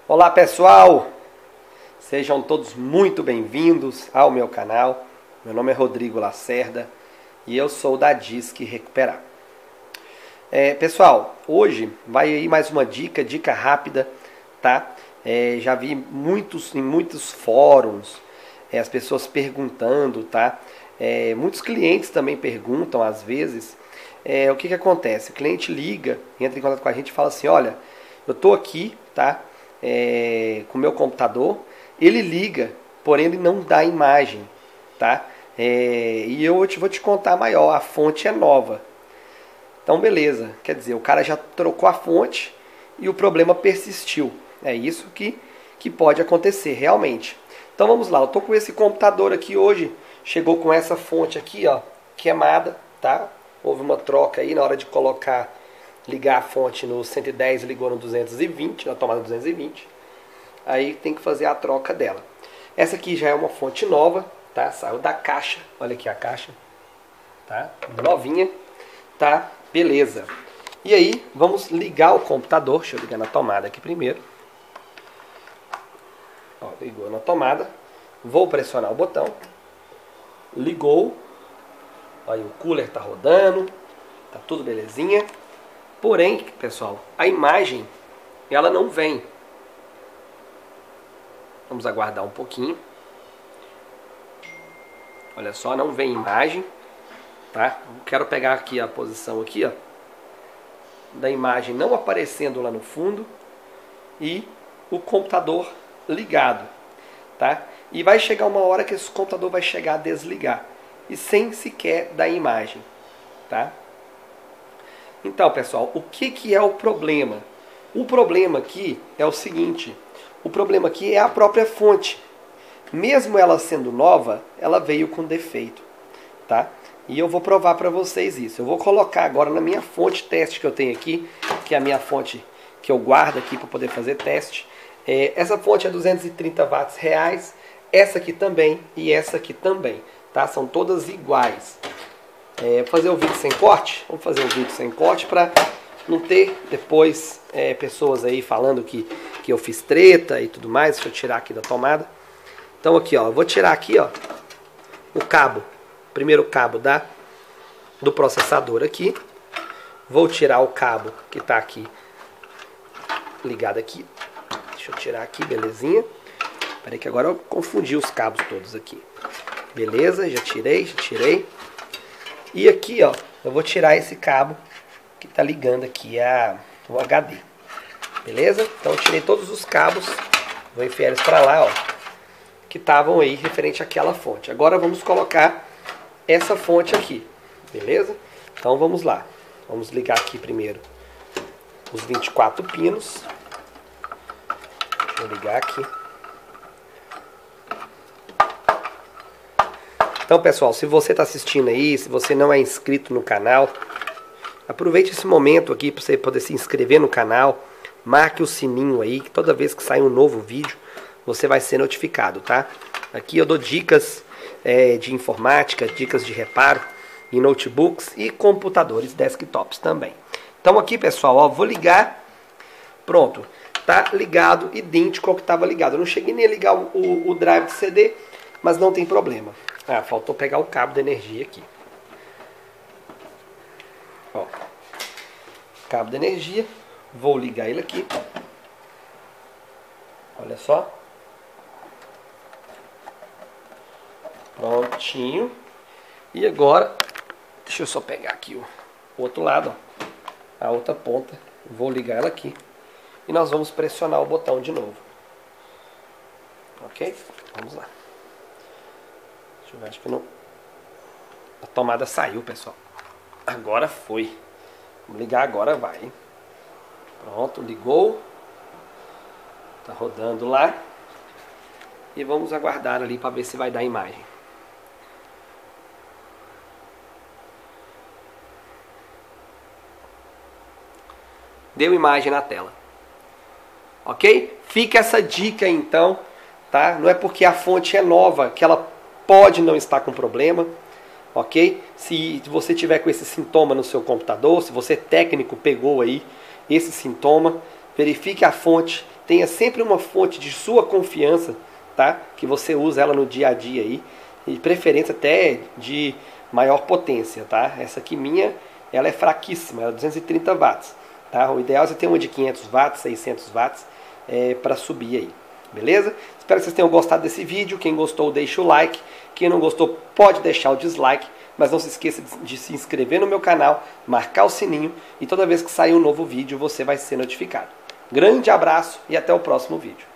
Olá pessoal, sejam todos muito bem-vindos ao meu canal. Meu nome é Rodrigo Lacerda e eu sou da Disque Recuperar. Pessoal, hoje vai aí mais uma dica rápida, tá? Já vi em muitos fóruns as pessoas perguntando, tá? Muitos clientes também perguntam às vezes. O que acontece? O cliente liga, entra em contato com a gente e fala assim: olha, eu tô aqui, tá? Com o meu computador, ele liga, porém ele não dá imagem, tá? E eu vou te contar maior, a fonte é nova. Então beleza, quer dizer, o cara já trocou a fonte e o problema persistiu. É isso que pode acontecer realmente. Então vamos lá, eu tô com esse computador aqui hoje, chegou com essa fonte aqui, ó, queimada, tá? Houve uma troca aí na hora de ligar a fonte no 110, ligou no 220, na tomada 220. Aí tem que fazer a troca dela. Essa aqui já é uma fonte nova, tá? Saiu da caixa. Olha aqui a caixa, tá? Novinha, tá? Beleza. E aí, vamos ligar o computador. Deixa eu ligar na tomada aqui primeiro. Ó, ligou na tomada. Vou pressionar o botão. Ligou. Aí o cooler tá rodando. Tá tudo belezinha. Porém, pessoal, a imagem, ela não vem. Vamos aguardar um pouquinho. Olha só, não vem imagem, tá? Eu quero pegar aqui a posição aqui, ó, da imagem não aparecendo lá no fundo e o computador ligado, tá? E vai chegar uma hora que esse computador vai chegar a desligar e sem sequer dar imagem, tá? Então, pessoal, o que é o problema? O problema aqui é o seguinte: o problema aqui é a própria fonte. Mesmo ela sendo nova, ela veio com defeito, tá? E eu vou provar para vocês isso. Eu vou colocar agora na minha fonte teste que eu tenho aqui, que é a minha fonte que eu guardo aqui para poder fazer teste. Essa fonte é 230 watts reais, essa aqui também e essa aqui também, tá? São todas iguais. Fazer o vídeo sem corte? Vamos fazer o vídeo sem corte para não ter depois pessoas aí falando que eu fiz treta e tudo mais. Deixa eu tirar aqui da tomada. Então aqui, ó, eu vou tirar aqui, ó, o cabo, primeiro cabo do processador aqui. Vou tirar o cabo que está aqui ligado aqui. Deixa eu tirar aqui, belezinha. Peraí que agora eu confundi os cabos todos aqui. Beleza, já tirei. E aqui, ó, eu vou tirar esse cabo que tá ligando aqui o HD. Beleza? Então eu tirei todos os cabos, vou enfiar eles para lá, ó, que estavam aí referente àquela fonte. Agora vamos colocar essa fonte aqui. Beleza? Então vamos lá. Vamos ligar aqui primeiro os 24 pinos. Deixa eu ligar aqui. Então, pessoal, se você está assistindo aí, se você não é inscrito no canal, aproveite esse momento aqui para você poder se inscrever no canal, marque o sininho aí, que toda vez que sair um novo vídeo, você vai ser notificado, tá? Aqui eu dou dicas de informática, dicas de reparo em notebooks e computadores desktops também. Então aqui, pessoal, ó, vou ligar, pronto, tá ligado, idêntico ao que estava ligado. Eu não cheguei nem a ligar o drive de CD, mas não tem problema. Faltou pegar o cabo de energia aqui. Ó, cabo de energia. Vou ligar ele aqui. Olha só. Prontinho. E agora, deixa eu só pegar aqui o outro lado, ó, a outra ponta. Vou ligar ela aqui. E nós vamos pressionar o botão de novo. Ok? Vamos lá. Deixa eu ver, acho que não. A tomada saiu, pessoal. Agora foi. Vamos ligar agora, vai. Hein? Pronto, ligou. Tá rodando lá. E vamos aguardar ali para ver se vai dar imagem. Deu imagem na tela. Ok? Fica essa dica então, tá? Não é porque a fonte é nova que ela pode não estar com problema, ok? Se você tiver com esse sintoma no seu computador, se você técnico pegou aí esse sintoma, verifique a fonte, tenha sempre uma fonte de sua confiança, tá? Que você usa ela no dia a dia aí, e preferência até de maior potência, tá? Essa aqui minha, ela é fraquíssima, ela é 230 watts, tá? O ideal é você ter uma de 500 watts, 600 watts, para subir aí, beleza? Espero que vocês tenham gostado desse vídeo. Quem gostou, deixa o like. Quem não gostou, pode deixar o dislike. Mas não se esqueça de se inscrever no meu canal, marcar o sininho e toda vez que sair um novo vídeo você vai ser notificado. Grande abraço e até o próximo vídeo.